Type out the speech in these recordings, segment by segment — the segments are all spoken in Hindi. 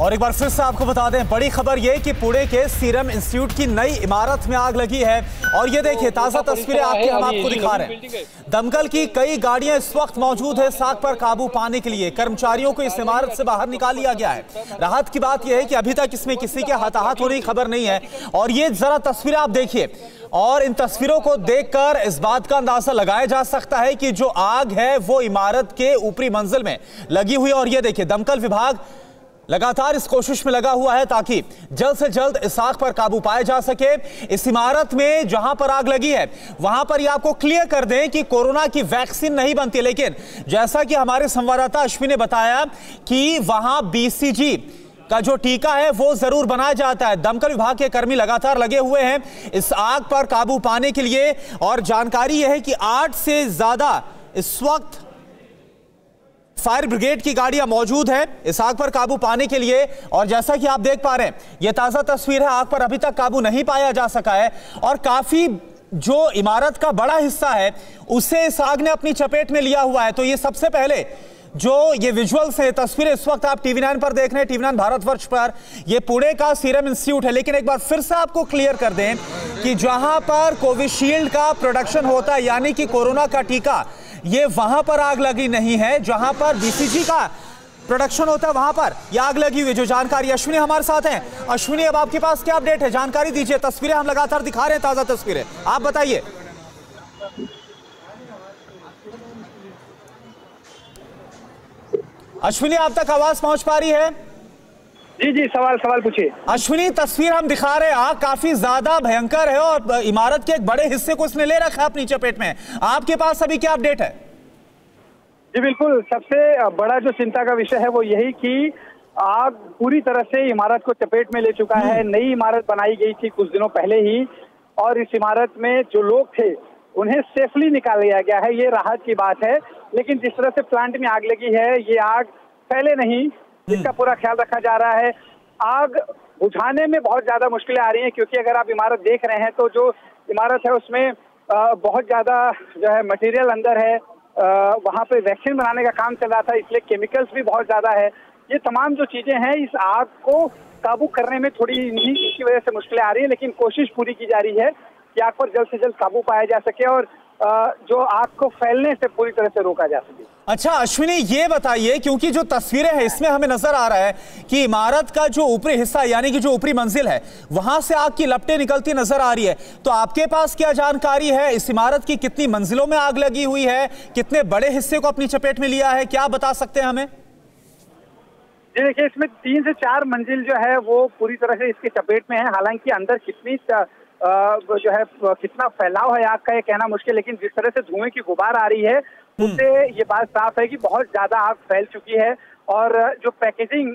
और एक बार फिर से आपको बता दें, बड़ी खबर ये कि पुणे के सीरम इंस्टीट्यूट की नई इमारत में आग लगी है। और ये देखिए ताजा तस्वीरें हम आपको दिखा रहे हैं। दमकल की कई गाड़ियां इस वक्त मौजूद है आग पर काबू पाने के लिए। कर्मचारियों को इस इमारत से बाहर निकाल लिया गया है। राहत की बात यह है कि अभी तक इसमें किसी के हताहत होने की खबर नहीं है। और ये जरा तस्वीरें आप देखिए, और इन तस्वीरों को देखकर इस बात का अंदाजा लगाया जा सकता है कि जो आग है वो इमारत के ऊपरी मंजिल में लगी हुई है। और ये देखिए दमकल विभाग लगातार इस कोशिश में लगा हुआ है ताकि जल्द से जल्द इस आग पर काबू पाया जा सके। इस इमारत में जहां पर आग लगी है वहां पर ये आपको क्लियर कर दें कि कोरोना की वैक्सीन नहीं बनती, लेकिन जैसा कि हमारे संवाददाता अश्विन ने बताया कि वहां बीसीजी का जो टीका है वो जरूर बनाया जाता है। दमकल विभाग के कर्मी लगातार लगे हुए हैं इस आग पर काबू पाने के लिए। और जानकारी यह है कि 8 से ज्यादा इस वक्त फायर ब्रिगेड की गाड़ियां मौजूद है इस आग पर काबू पाने के लिए। और जैसा कि आप देख पा रहे हैं, यह ताजा तस्वीर है। आग पर अभी तक काबू नहीं पाया जा सका है और काफी जो इमारत का बड़ा हिस्सा है उसे इस आग ने अपनी चपेट में लिया हुआ है। तो ये सबसे पहले जो ये विजुअल्स है, तस्वीरें इस वक्त आप टीवी9 पर देख रहे हैं, टीवी9 भारतवर्ष पर, ये पुणे का सीरम इंस्टीट्यूट है। लेकिन एक बार फिर से आपको क्लियर कर दें कि जहां पर कोविशील्ड का प्रोडक्शन होता है यानी कि कोरोना का टीका, ये वहां पर आग लगी नहीं है। जहां पर बीसीजी का प्रोडक्शन होता है वहां पर यह आग लगी हुई। जो जानकारी अश्विनी हमारे साथ हैं। अश्विनी, अब आपके पास क्या अपडेट है, जानकारी दीजिए। तस्वीरें हम लगातार दिखा रहे हैं, ताजा तस्वीरें, आप बताइए। अश्विनी, आप तक आवाज पहुंच पा रही है? जी, सवाल पूछिए। अश्विनी, तस्वीर हम दिखा रहे हैं, आग काफी ज्यादा भयंकर है और इमारत के एक बड़े हिस्से को इसने ले रखा है अपनी चपेट में। आपके पास अभी क्या अपडेट है? जी बिल्कुल, सबसे बड़ा जो चिंता का विषय है वो यही कि आग पूरी तरह से इमारत को चपेट में ले चुका है। नई इमारत बनाई गई थी कुछ दिनों पहले ही, और इस इमारत में जो लोग थे उन्हें सेफली निकाल लिया गया है। ये राहत की बात है। लेकिन जिस तरह से प्लांट में आग लगी है, ये आग फैले नहीं, इसका पूरा ख्याल रखा जा रहा है। आग बुझाने में बहुत ज्यादा मुश्किलें आ रही हैं, क्योंकि अगर आप इमारत देख रहे हैं तो जो इमारत है उसमें बहुत ज्यादा जो है मटेरियल अंदर है। वहां पे वैक्सीन बनाने का काम चल रहा था, इसलिए केमिकल्स भी बहुत ज्यादा है। ये तमाम जो चीजें हैं इस आग को काबू करने में थोड़ी इनकी वजह से मुश्किलें आ रही है। लेकिन कोशिश पूरी की जा रही है कि आग पर जल्द से जल्द काबू पाया जा सके और जो आग को फैलने से पूरी तरह से रोका जा सके। अच्छा अश्विनी, ये बताइए, क्योंकि जो तस्वीरें हैं इसमें हमें नजर आ रहा है कि इमारत का जो ऊपरी हिस्सा यानी कि जो ऊपरी मंजिल है वहां से आग की लपटें निकलती नजर आ रही है। तो आपके पास क्या जानकारी है, इस इमारत की कितनी मंजिलों में आग लगी हुई है, कितने बड़े हिस्से को अपनी चपेट में लिया है, क्या बता सकते हैं हमें? जी देखिए, इसमें 3 से 4 मंजिल जो है वो पूरी तरह से इसकी चपेट में है। हालांकि अंदर कितनी जो है कितना फैलाव है आग का ये कहना मुश्किल, लेकिन जिस तरह से धुएं की गुबार आ रही है उससे ये बात साफ है कि बहुत ज्यादा आग फैल चुकी है। और जो पैकेजिंग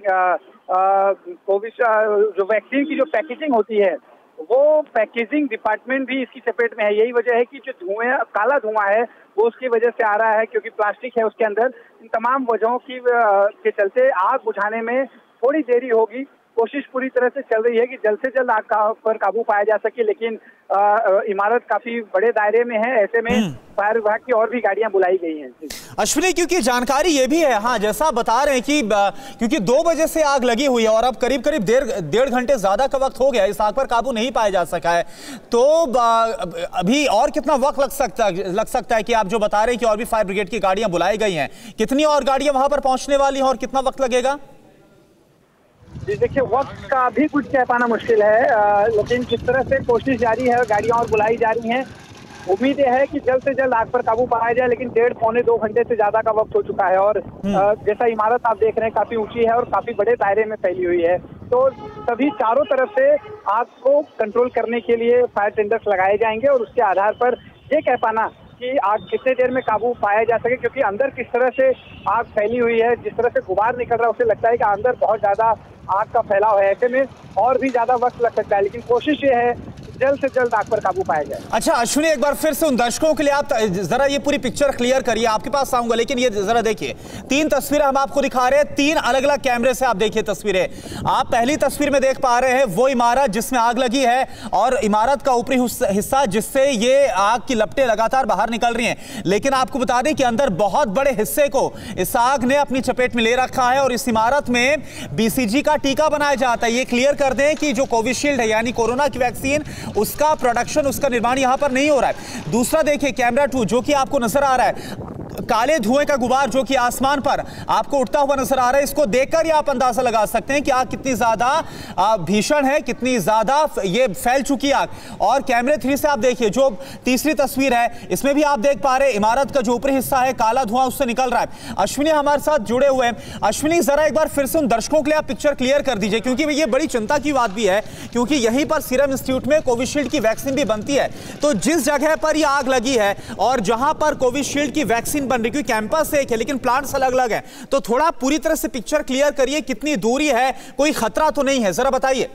जो वैक्सीन की जो पैकेजिंग होती है वो पैकेजिंग डिपार्टमेंट भी इसकी चपेट में है। यही वजह है कि जो धुआं, काला धुआं है वो उसकी वजह से आ रहा है, क्योंकि प्लास्टिक है उसके अंदर। इन तमाम वजहों की के चलते आग बुझाने में थोड़ी देरी होगी। कोशिश पूरी तरह से चल रही है कि जल्द से जल्द आग पर काबू पाया जा सके, लेकिन इमारत काफी बड़े दायरे में है, ऐसे में फायर विभाग की और भी गाड़ियां बुलाई गई हैं। अश्विनी, क्योंकि जानकारी ये भी है, हाँ जैसा बता रहे हैं कि क्योंकि 2 बजे से आग लगी हुई है और अब करीब करीब डेढ़ घंटे ज्यादा का वक्त हो गया, इस आग पर काबू नहीं पाया जा सका है। तो अभी और कितना वक्त लग सकता है कि आप जो बता रहे हैं कि और भी फायर ब्रिगेड की गाड़ियां बुलाई गई हैं, कितनी और गाड़ियां वहां पर पहुंचने वाली हैं और कितना वक्त लगेगा? जी देखिए, वक्त का भी कुछ कह पाना मुश्किल है, लेकिन जिस तरह से कोशिश जारी है, गाड़ियां और बुलाई जा रही हैं, उम्मीद है कि जल्द से जल्द आग पर काबू पाया जाए। लेकिन 1.5-पौने-2 घंटे से ज्यादा का वक्त हो चुका है और जैसा इमारत आप देख रहे हैं काफी ऊंची है और काफी बड़े दायरे में फैली हुई है। तो सभी चारों तरफ से आग को कंट्रोल करने के लिए फायर टेंडर्स लगाए जाएंगे और उसके आधार पर ये कह पाना कि आग कितने देर में काबू पाया जा सके, क्योंकि अंदर किस तरह से आग फैली हुई है, जिस तरह से गुबार निकल रहा है, उसे लगता है कि अंदर बहुत ज्यादा आग का फैलाव है। ऐसे में और भी ज्यादा वक्त लग सकता है। लेकिन कोशिश ये है जल्द से जल्द आग पर काबू पाया जाए। अच्छा अश्विनी, एक बार फिर से उन दर्शकों के लिए आप जरा ये पूरी पिक्चर क्लियर करिए, आपके पास आऊंगा, लेकिन ये जरा देखिए, 3 तस्वीरें हम आपको दिखा रहे हैं, 3 अलग अलग कैमरे से आप देखिए तस्वीरें। आप पहली तस्वीर में देख पा रहे हैं वो इमारत जिसमें आग लगी है और इमारत का ऊपरी हिस्सा जिससे ये आग की लपटें लगातार बाहर निकल रही हैं, लेकिन आपको बता दें कि अंदर बहुत बड़े हिस्से को इस आग ने अपनी चपेट में ले रखा है और इस इमारत में बीसीजी का टीका बनाया जाता है। ये क्लियर कर दें कि जो कोविशील्ड है यानी कोरोना की वैक्सीन, उसका प्रोडक्शन, उसका निर्माण यहां पर नहीं हो रहा है। दूसरा देखिए कैमरा 2 जो कि आपको नजर आ रहा है, काले धुएं का गुबार जो कि आसमान पर आपको उठता हुआ नजर आ रहा है। इसको देखकर ही आप अंदाजा लगा सकते हैं कि आग कितनी ज्यादा भीषण है, कितनी ज्यादा ये फैल चुकी आग। और कैमरे 3 से आप देखिए जो तीसरी तस्वीर है, इसमें भी आप देख पा रहे हैं इमारत का जो ऊपरी हिस्सा है काला धुआं उससे निकल रहा है। अश्विनी हमारे साथ जुड़े हुए हैं। अश्विनी जरा एक बार फिर से उन दर्शकों के लिए आप पिक्चर क्लियर कर दीजिए, क्योंकि ये बड़ी चिंता की बात भी है, क्योंकि यहीं पर सीरम इंस्टीट्यूट में कोविशील्ड की वैक्सीन भी बनती है। तो जिस जगह पर यह आग लगी है और जहां पर कोविशील्ड की वैक्सीन बन रही, क्योंकि कैंपस एक है लेकिन प्लांट्स अलग अलग हैं, तो थोड़ा पूरी तरह से पिक्चर क्लियर करिए, कितनी दूरी है, कोई खतरा तो नहीं है, जरा बताइए।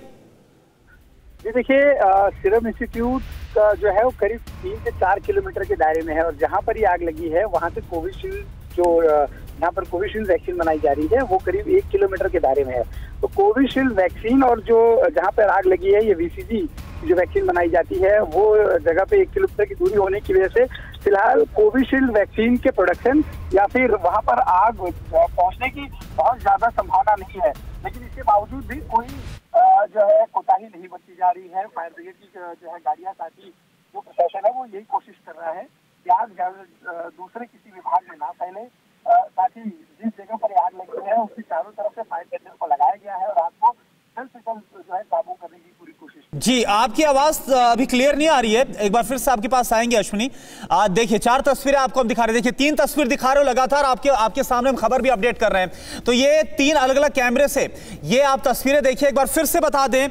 जी देखिए, सीरम इंस्टीट्यूट का जो है वो करीब 3 से 4 किलोमीटर के दायरे में है और जहां पर ये आग लगी है वहां से कोविशील्ड जो यहाँ पर कोविशील्ड वैक्सीन बनाई जा रही है वो करीब 1 किलोमीटर के दायरे में है। तो कोविशील्ड वैक्सीन और जो जहाँ पर आग लगी है ये बीसीजी जो वैक्सीन बनाई जाती है वो जगह पे 1 किलोमीटर की दूरी होने की वजह से फिलहाल कोविशील्ड वैक्सीन के प्रोडक्शन या फिर वहाँ पर आग पहुँचने की बहुत ज्यादा संभावना नहीं है। लेकिन इसके बावजूद भी कोई जो है कोताही नहीं बरती जा रही है। फायर ब्रिगेड की जो है गाड़ियाँ, साथ ही जो प्रशासन है वो यही कोशिश कर रहा है कि आग दूसरे किसी विभाग में ना फैले। साथ ही जिस जगह पर आग लगी है उसकी चारों तरफ से फायर टेंडर को लगाया गया है और आग को जल्द से जल्द जो है काबू करने की पूरी कोशिश। जी, आपकी आवाज अभी क्लियर नहीं आ रही है, एक बार फिर से आपके पास आएंगे अश्विनी। देखिए 4 तस्वीरें आपको हम दिखा रहे हैं, देखिए 3 तस्वीर दिखा रहे हो लगातार, आपके सामने हम खबर भी अपडेट कर रहे हैं। तो ये 3 अलग अलग कैमरे से ये आप तस्वीरें देखिए। एक बार फिर से बता दें,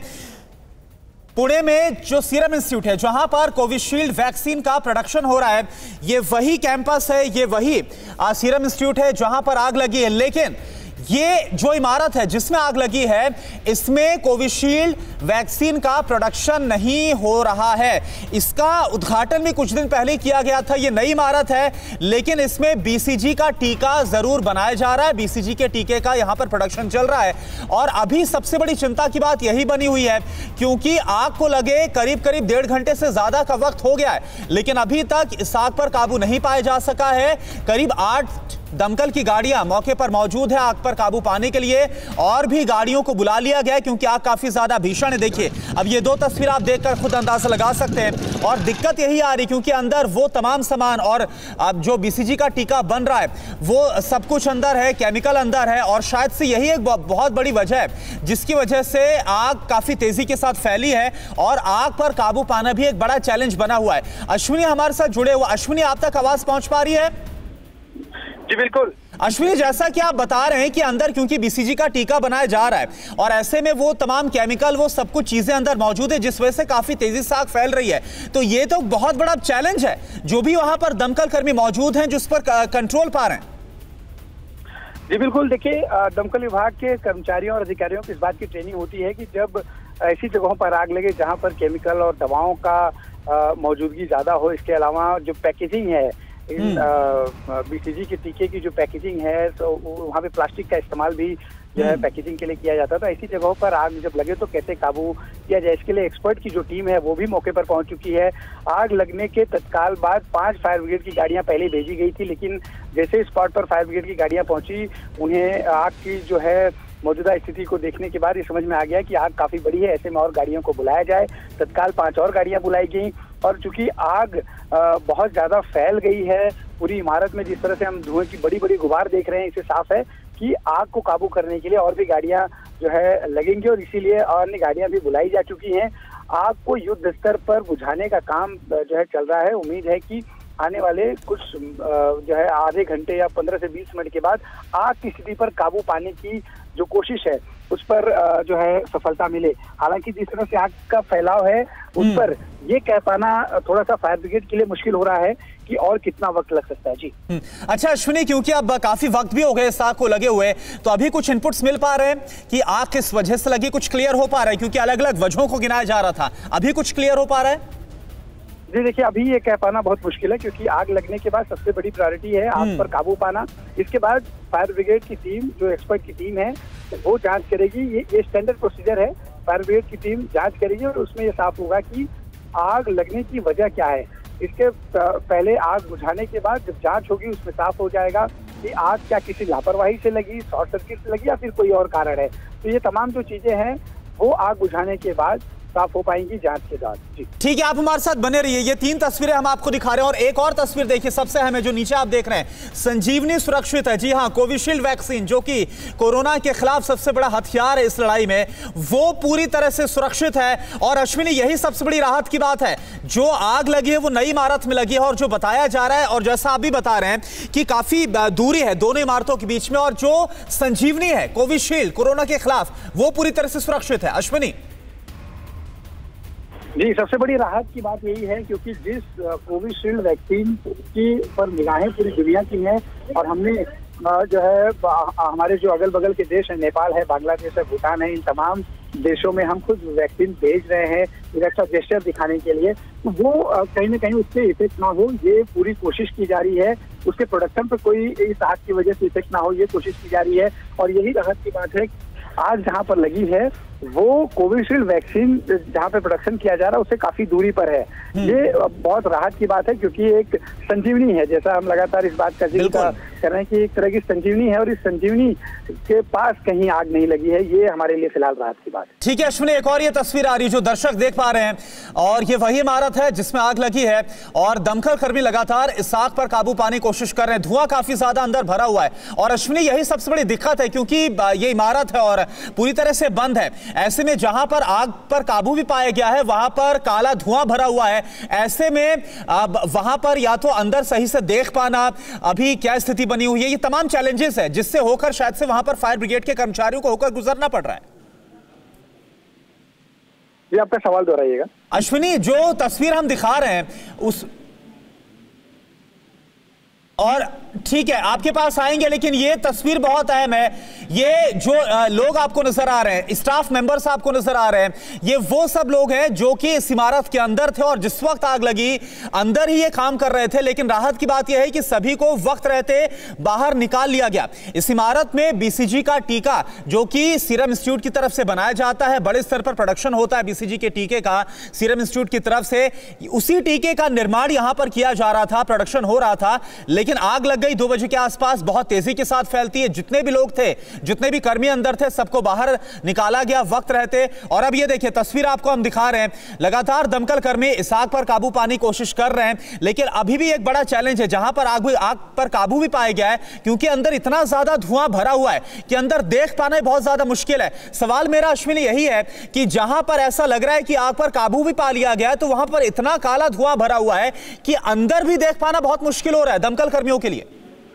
पुणे में जो सीरम इंस्टीट्यूट है जहां पर कोविशील्ड वैक्सीन का प्रोडक्शन हो रहा है, ये वही कैंपस है, ये वही सीरम इंस्टीट्यूट है जहां पर आग लगी है। लेकिन ये जो इमारत है जिसमें आग लगी है इसमें कोविशील्ड वैक्सीन का प्रोडक्शन नहीं हो रहा है। इसका उद्घाटन भी कुछ दिन पहले किया गया था। ये नई इमारत है लेकिन इसमें बीसीजी का टीका जरूर बनाया जा रहा है, बीसीजी के टीके का यहां पर प्रोडक्शन चल रहा है। और अभी सबसे बड़ी चिंता की बात यही बनी हुई है क्योंकि आग को लगे करीब 1.5 घंटे से ज्यादा का वक्त हो गया है, लेकिन अभी तक इस आग पर काबू नहीं पाया जा सका है। करीब 8 दमकल की गाड़ियां मौके पर मौजूद है आग पर काबू पाने के लिए, और भी गाड़ियों को बुला लिया गया है क्योंकि आग काफी ज्यादा भीषण है। देखिए अब ये 2 तस्वीर आप देखकर खुद अंदाजा लगा सकते हैं। और दिक्कत यही आ रही क्योंकि अंदर वो तमाम सामान और अब जो बीसीजी का टीका बन रहा है वो सब कुछ अंदर है, केमिकल अंदर है, और शायद से यही एक बहुत बड़ी वजह है जिसकी वजह से आग काफी तेजी के साथ फैली है और आग पर काबू पाना भी एक बड़ा चैलेंज बना हुआ है। अश्विनी हमारे साथ जुड़े हुए। अश्विनी, आप तक आवाज पहुंच पा रही है? जी बिल्कुल अश्विनी, जैसा कि आप बता रहे हैं कि अंदर क्योंकि बीसीजी का टीका बनाया जा रहा है और ऐसे में वो तमाम केमिकल, वो सब कुछ चीजें अंदर मौजूद है जिस वजह से काफी तेजी से आग फैल रही है। तो ये तो बहुत बड़ा चैलेंज है जो भी वहां पर दमकल कर्मी मौजूद हैं जिस पर कंट्रोल पा रहे हैं। जी बिल्कुल, देखिए दमकल विभाग के कर्मचारियों और अधिकारियों की इस बात की ट्रेनिंग होती है कि जब ऐसी जगहों पर आग लगे जहां पर केमिकल और दवाओं का मौजूदगी ज्यादा हो, इसके अलावा जो पैकेजिंग है बीसीजी के टीके की जो पैकेजिंग है तो वहाँ पे प्लास्टिक का इस्तेमाल भी जो है पैकेजिंग के लिए किया जाता था। ऐसी जगहों पर आग जब लगे तो कैसे काबू किया जाए, इसके लिए एक्सपर्ट की जो टीम है वो भी मौके पर पहुंच चुकी है। आग लगने के तत्काल बाद 5 फायर ब्रिगेड की गाड़ियां पहले भेजी गई थी, लेकिन जैसे स्पॉट पर फायर ब्रिगेड की गाड़ियां पहुंची उन्हें आग की जो है मौजूदा स्थिति को देखने के बाद ये समझ में आ गया कि आग काफी बड़ी है, ऐसे में और गाड़ियों को बुलाया जाए। तत्काल 5 और गाड़ियां बुलाई गई और चूंकि आग बहुत ज्यादा फैल गई है पूरी इमारत में, जिस तरह से हम धुएं की बड़ी गुबार देख रहे हैं, इससे साफ है कि आग को काबू करने के लिए और भी गाड़ियां जो है लगेंगी और इसीलिए अन्य गाड़ियां भी बुलाई जा चुकी हैं। आग को युद्ध स्तर पर बुझाने का काम जो है चल रहा है। उम्मीद है कि आने वाले कुछ जो है आधे घंटे या 15 से 20 मिनट के बाद आग की स्थिति पर काबू पाने की जो कोशिश है उस पर जो है सफलता मिले। हालांकि जिस तरह से आग का फैलाव है उस पर ये कह पाना थोड़ा सा फायर ब्रिगेड के लिए मुश्किल हो रहा है कि और कितना वक्त लग सकता है। जी अच्छा अश्विनी, क्योंकि अब काफी वक्त भी हो गए इस आग को लगे हुए, तो अभी कुछ इनपुट्स मिल पा रहे हैं कि आग किस वजह से लगी? कुछ क्लियर हो पा रहा है? क्योंकि अलग अलग वजहों को गिनाया जा रहा था, अभी कुछ क्लियर हो पा रहा है? जी देखिए, अभी ये कह पाना बहुत मुश्किल है क्योंकि आग लगने के बाद सबसे बड़ी प्रायोरिटी है आग पर काबू पाना। इसके बाद फायर ब्रिगेड की टीम, जो एक्सपर्ट की टीम है, वो जांच करेगी। ये स्टैंडर्ड प्रोसीजर है। फायर ब्रिगेड की टीम जांच करेगी और उसमें ये साफ होगा कि आग लगने की वजह क्या है। इसके पहले आग बुझाने के बाद जब जांच होगी उसमें साफ हो जाएगा कि आग क्या किसी लापरवाही से लगी, शॉर्ट सर्किट से लगी या फिर कोई और कारण है। तो ये तमाम जो चीजें हैं वो आग बुझाने के बाद साफ हो पाएंगी जांच के बाद। जी ठीक है, आप हमारे साथ बने रहिए। ये 3 तस्वीरें हम आपको दिखा रहे हैं और एक और तस्वीर देखिए, सबसे अहम है, जो नीचे आप देख रहे हैं। संजीवनी सुरक्षित है। जी हां, कोविशील्ड वैक्सीन जो कि कोरोना के खिलाफ सबसे बड़ा हथियार है इस लड़ाई में, वो पूरी तरह से सुरक्षित है। और अश्विनी, यही सबसे बड़ी राहत की बात है। जो आग लगी है वो नई इमारत में लगी है और जो बताया जा रहा है और जैसा आप भी बता रहे हैं कि काफी दूरी है दोनों इमारतों के बीच में, और जो संजीवनी है कोविशील्ड कोरोना के खिलाफ, वो पूरी तरह से सुरक्षित है। अश्विनी जी, सबसे बड़ी राहत की बात यही है क्योंकि जिस कोविशील्ड वैक्सीन की पर निगाहें पूरी दुनिया की हैं और हमने जो है हमारे जो अगल बगल के देश हैं, नेपाल है, बांग्लादेश है, भूटान है, इन तमाम देशों में हम खुद वैक्सीन भेज रहे हैं एक अच्छा जेस्चर दिखाने के लिए। तो वो कहीं ना कहीं उससे इफेक्ट ना हो, ये पूरी कोशिश की जा रही है। उसके प्रोडक्शन पर कोई इस आग की वजह से इफेक्ट ना हो, ये कोशिश की जा रही है। और यही राहत की बात है। आग जहां पर लगी है वो कोविशील्ड वैक्सीन जहां पे प्रोडक्शन किया जा रहा है उससे काफी दूरी पर है। ये बहुत राहत की बात है क्योंकि एक संजीवनी है, जैसा हम लगातार इस बात का जिक्र कर रहे हैं कि एक तरह की संजीवनी है और इस संजीवनी के पास कहीं आग नहीं लगी है। ये हमारे लिए फिलहाल राहत की बात है। ठीक है अश्विनी, एक और ये तस्वीर आ रही है जो दर्शक देख पा रहे हैं, और ये वही इमारत है जिसमें आग लगी है और दमकल कर्मी लगातार इस आग पर काबू पाने की कोशिश कर रहे हैं। धुआं काफी ज्यादा अंदर भरा हुआ है और अश्विनी यही सबसे बड़ी दिक्कत है क्योंकि ये इमारत है और पूरी तरह से बंद है। ऐसे में जहां पर आग पर काबू भी पाया गया है वहां पर काला धुआं भरा हुआ है। ऐसे में वहां पर या तो अंदर सही से देख पाना, अभी क्या स्थिति बनी हुई है, ये तमाम चैलेंजेस है जिससे होकर शायद से वहां पर फायर ब्रिगेड के कर्मचारियों को होकर गुजरना पड़ रहा है। ये आपका सवाल दोहराइएगा। अश्विनी, जो तस्वीर हम दिखा रहे हैं उस, और ठीक है आपके पास आएंगे, लेकिन ये तस्वीर बहुत अहम है। ये जो लोग आपको नजर आ रहे हैं, स्टाफ मेंबर्स आपको नजर आ रहे हैं, ये वो सब लोग हैं जो कि इस इमारत के अंदर थे और जिस वक्त आग लगी अंदर ही ये काम कर रहे थे। लेकिन राहत की बात यह है कि सभी को वक्त रहते बाहर निकाल लिया गया। इस इमारत में बीसीजी का टीका जो कि सीरम इंस्टीट्यूट की तरफ से बनाया जाता है, बड़े स्तर पर प्रोडक्शन होता है बीसीजी के टीके का सीरम इंस्टीट्यूट की तरफ से, उसी टीके का निर्माण यहां पर किया जा रहा था, प्रोडक्शन हो रहा था। लेकिन आग लग गई 2 बजे के आसपास, बहुत तेजी के साथ फैलती है। जितने भी लोग थे, जितने भी कर्मी अंदर थे, सबको बाहर निकाला गया वक्त रहते। और अब ये देखिए तस्वीर आपको हम दिखा रहे हैं, लगातार दमकल कर्मी इस आग पर काबू पाने की कोशिश कर रहे हैं। लेकिन अभी भी एक बड़ा चैलेंज है जहां पर आग पर काबू भी पाया गया है क्योंकि अंदर इतना ज्यादा धुआं भरा हुआ है कि अंदर देख पाना बहुत ज्यादा मुश्किल है। सवाल मेरा अश्विनी यही है कि जहां पर ऐसा लग रहा है कि आग पर काबू भी पा लिया गया, तो वहां पर इतना काला धुआं भरा हुआ है कि अंदर भी देख पाना बहुत मुश्किल हो रहा है दमकल कर्मियों के लिए।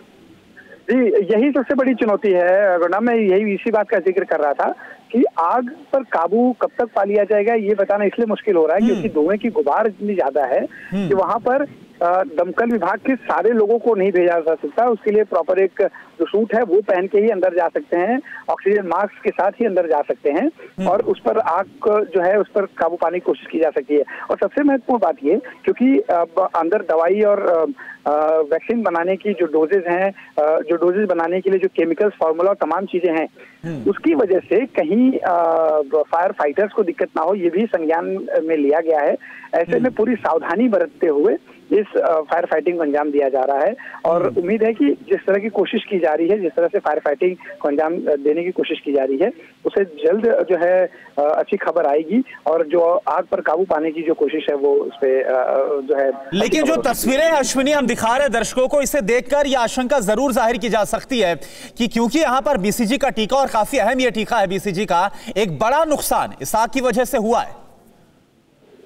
जी, यही सबसे बड़ी चुनौती है गुरनाम। मैं यही इसी बात का जिक्र कर रहा था कि आग पर काबू कब तक पा लिया जाएगा ये बताना इसलिए मुश्किल हो रहा है क्योंकि धुएं की गुबार इतनी ज्यादा है कि वहां पर दमकल विभाग के सारे लोगों को नहीं भेजा जा सकता। उसके लिए प्रॉपर एक जो सूट है वो पहन के ही अंदर जा सकते हैं, ऑक्सीजन मास्क के साथ ही अंदर जा सकते हैं और उस पर आग जो है उस पर काबू पाने की कोशिश की जा सकती है। और सबसे महत्वपूर्ण बात ये क्योंकि अंदर दवाई और वैक्सीन बनाने की जो डोजेज हैं, जो डोजेज बनाने के लिए जो केमिकल्स फार्मूला और तमाम चीजें हैं, उसकी वजह से कहीं फायर फाइटर्स को दिक्कत ना हो, ये भी संज्ञान में लिया गया है। ऐसे में पूरी सावधानी बरतते हुए इस फायर फाइटिंग को अंजाम दिया जा रहा है और उम्मीद है कि जिस तरह की कोशिश की जा रही है, जिस तरह से फायर फाइटिंग को अंजाम देने की कोशिश की जा रही है, उसे जल्द जो है अच्छी खबर आएगी और जो आग पर काबू पाने की जो कोशिश है वो उस पे जो है। लेकिन जो तस्वीरें अश्विनी हम दिखा रहे दर्शकों को, इसे देखकर यह आशंका जरूर जाहिर की जा सकती है कि क्योंकि यहाँ पर बीसीजी का टीका, और काफी अहम यह टीका है बीसीजी का, एक बड़ा नुकसान इस आग की वजह से हुआ है।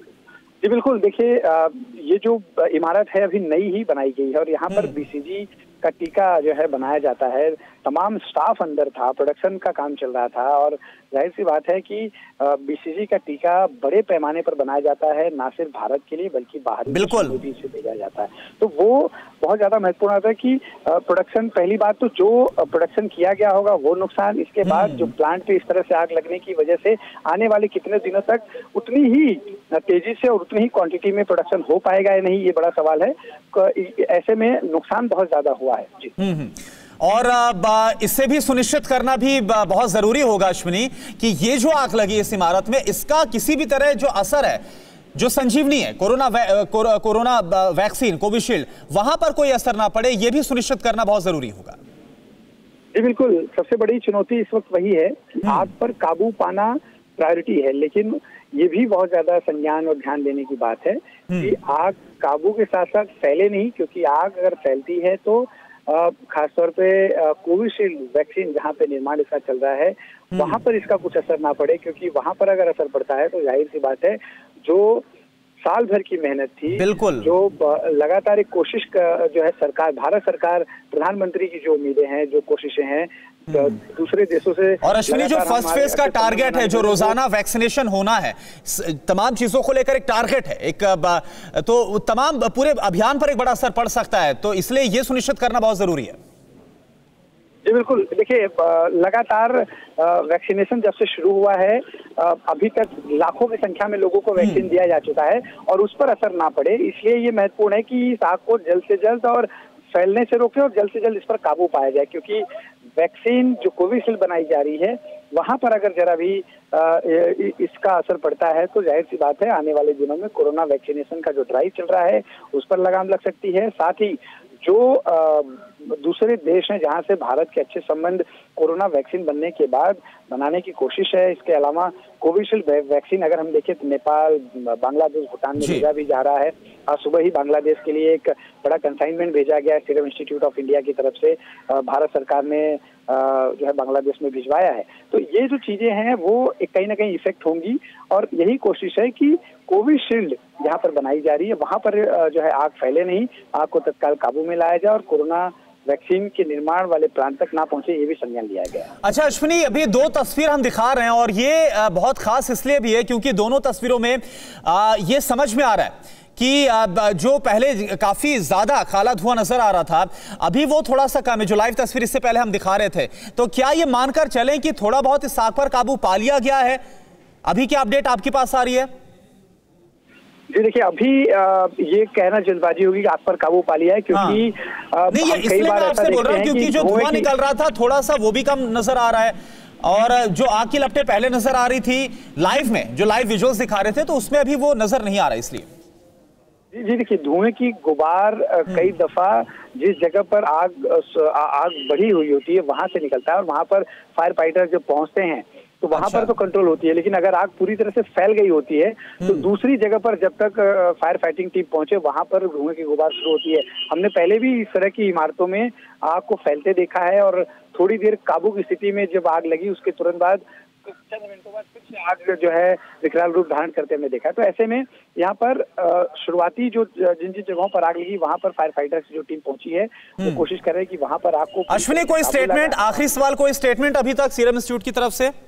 जी बिल्कुल, देखिए ये जो इमारत है अभी नई ही बनाई गई है और यहाँ पर बीसीजी का टीका जो है बनाया जाता है। तमाम स्टाफ अंदर था, प्रोडक्शन का काम चल रहा था और जाहिर सी बात है कि बीसीजी का टीका बड़े पैमाने पर बनाया जाता है, ना सिर्फ भारत के लिए बल्कि बाहरी देशों में भी इसे भेजा जाता है। तो वो बहुत ज्यादा महत्वपूर्ण होता है कि प्रोडक्शन, पहली बात तो जो प्रोडक्शन किया गया होगा वो नुकसान, इसके बाद जो प्लांट पे इस तरह से आग लगने की वजह से आने वाले कितने दिनों तक उतनी ही तेजी से और उतनी ही क्वांटिटी में प्रोडक्शन हो पाएगा या नहीं, ये बड़ा सवाल है। ऐसे में नुकसान बहुत ज्यादा हुआ है जी। और इससे भी सुनिश्चित करना भी बहुत जरूरी होगा अश्विनी कि ये जो आग लगी इस इमारत में, इसका किसी भी तरह जो असर है, जो संजीवनी है, कोरोना वैक्सीन कोविशील्ड, वहां पर कोई असर ना पड़े, ये भी सुनिश्चित करना बहुत जरूरी होगा। जी बिल्कुल, सबसे बड़ी चुनौती इस वक्त वही है कि आग पर काबू पाना प्रायोरिटी है, लेकिन ये भी बहुत ज्यादा संज्ञान और ध्यान देने की बात है कि आग काबू के साथ साथ फैले नहीं, क्योंकि आग अगर फैलती है तो खासतौर पे कोविशील्ड वैक्सीन जहाँ पे निर्माण इसका चल रहा है वहां पर इसका कुछ असर ना पड़े, क्योंकि वहां पर अगर असर पड़ता है तो जाहिर सी बात है जो साल भर की मेहनत थी, बिल्कुल जो लगातार एक कोशिश जो है सरकार, भारत सरकार, प्रधानमंत्री की जो उम्मीदें हैं, जो कोशिशें हैं दूसरे देशों से, और अश्विनी जो फर्स्ट फेज का टारगेट है, जो रोजाना वैक्सीनेशन होना है, तमाम चीजों को लेकर एक टारगेट है, एक तो तमाम पूरे अभियान पर एक बड़ा असर पड़ सकता है, तो इसलिए यह सुनिश्चित करना बहुत जरूरी है। जी बिल्कुल, देखिए लगातार वैक्सीनेशन जब से शुरू हुआ है अभी तक लाखों की संख्या में लोगों को वैक्सीन दिया जा चुका है और उस पर असर ना पड़े, इसलिए ये महत्वपूर्ण है कि इस आग को जल्द से जल्द और फैलने से रोके और जल्द से जल्द इस पर काबू पाया जाए, क्योंकि वैक्सीन जो कोविशील्ड बनाई जा रही है वहां पर अगर जरा भी इसका असर पड़ता है तो जाहिर सी बात है आने वाले दिनों में कोरोना वैक्सीनेशन का जो ड्राइव चल रहा है उस पर लगाम लग सकती है। साथ ही जो दूसरे देश हैं जहां से भारत के अच्छे संबंध कोरोना वैक्सीन बनने के बाद बनाने की कोशिश है, इसके अलावा कोविशील्ड वैक्सीन अगर हम देखें तो नेपाल, बांग्लादेश, भूटान में भेजा भी जा रहा है। आज सुबह ही बांग्लादेश के लिए एक बड़ा कंसाइनमेंट भेजा गया है सीरम इंस्टीट्यूट ऑफ इंडिया की तरफ से, भारत सरकार ने जो है बांग्लादेश में भिजवाया है। तो ये जो चीजें हैं वो कहीं ना कहीं इफेक्ट होंगी और यही कोशिश है कि कोविशील्ड जहाँ पर बनाई जा रही है वहां पर जो है आग फैले नहीं, आग को तत्काल काबू में लाया जाए और कोरोना वैक्सीन के निर्माण वाले प्लांट तक ना पहुंचे, ये भी संज्ञान लिया गया। अच्छा अश्विनी, अभी दो तस्वीर हम दिखा रहे हैं और ये बहुत खास इसलिए भी है क्योंकि दोनों तस्वीरों में ये समझ में आ रहा है कि जो पहले काफी ज्यादा काला धुआं नजर आ रहा था अभी वो थोड़ा सा कम है। जो लाइव तस्वीर इससे पहले हम दिखा रहे थे, तो क्या ये मानकर चलें कि थोड़ा बहुत इस आग पर काबू पा लिया गया है? अभी क्या अपडेट आपके पास आ रही है? जी देखिए, अभी ये कहना जल्दबाजी होगी कि आग पर काबू पा लिया है, क्योंकि नहीं, ये इसलिए मैं आपसे बोल रहा हूं क्योंकि जो धुआं निकल रहा था थोड़ा सा वो भी कम नजर आ रहा है और जो आग की लपटें पहले नजर आ रही थी लाइव में, जो लाइव विजुअल्स दिखा रहे थे, तो उसमें अभी वो नजर नहीं आ रहा, इसलिए। जी देखिए, धुएं की गुबार कई दफा जिस जगह पर आग बढ़ी हुई होती है वहां से निकलता है और वहां पर फायर फाइटर जब पहुंचते हैं तो वहां पर तो कंट्रोल होती है, लेकिन अगर आग पूरी तरह से फैल गई होती है तो दूसरी जगह पर जब तक फायर फाइटिंग टीम पहुंचे वहां पर धुएं की गुबार शुरू होती है। हमने पहले भी इस तरह की इमारतों में आग को फैलते देखा है और थोड़ी देर काबू की स्थिति में जब आग लगी उसके तुरंत बाद चंद मिनटों बाद फिर से आग जो है विकराल रूप धारण करते हमने देखा। तो ऐसे में यहाँ पर शुरुआती जो जिन जगहों पर आग लगी वहां पर फायर फाइटर्स जो टीम पहुंची है वो कोशिश कर रहे हैं कि वहां पर आग को। अश्विनी, कोई स्टेटमेंट, आखिरी सवाल, कोई स्टेटमेंट अभी तक सीरम इंस्टीट्यूट की तरफ से?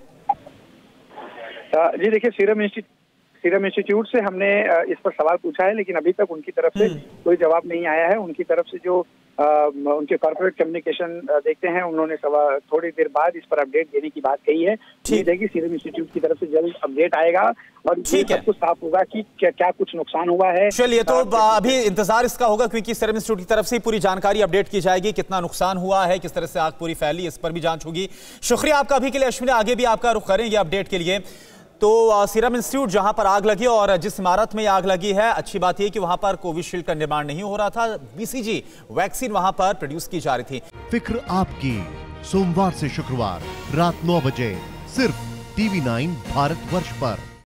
जी देखिए, सीरम इंस्टीट्यूट से हमने इस पर सवाल पूछा है, लेकिन अभी तक उनकी तरफ से कोई जवाब नहीं आया है। उनकी तरफ से जो उनके कॉर्पोरेट कम्युनिकेशन देखते हैं, उन्होंने थोड़ी देर बाद इस पर अपडेट देने की बात कही है। ठीक है कि सीरम इंस्टीट्यूट की तरफ से जल्द अपडेट आएगा और सब कुछ साफ होगा कि क्या कुछ नुकसान हुआ है। चलिए, तो अभी इंतजार इसका होगा क्योंकि सीरम इंस्टीट्यूट की तरफ से पूरी जानकारी अपडेट की जाएगी, कितना नुकसान हुआ है, किस तरह से आग पूरी फैली, इस पर भी जांच होगी। शुक्रिया आपका अभी के लिए अश्विनी, आगे भी आपका रुख करेंगे अपडेट के लिए। तो सीरम इंस्टीट्यूट जहां पर आग लगी और जिस इमारत में आग लगी है, अच्छी बात यह कि वहां पर कोविशील्ड का निर्माण नहीं हो रहा था, बीसीजी वैक्सीन वहां पर प्रोड्यूस की जा रही थी। फिक्र आपकी, सोमवार से शुक्रवार रात 9 बजे सिर्फ TV9 भारतवर्ष पर।